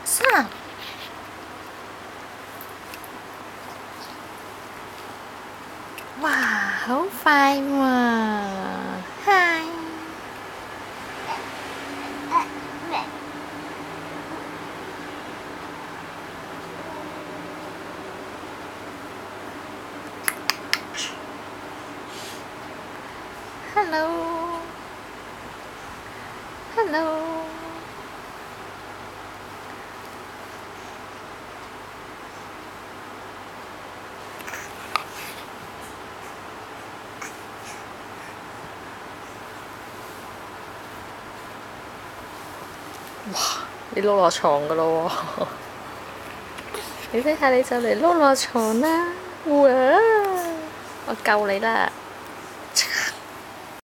3。哇，好快喎！嗨。Hello。Hello。哇！你碌落床噶咯喎！你睇下你就嚟碌落床啦！哇！我救你啦！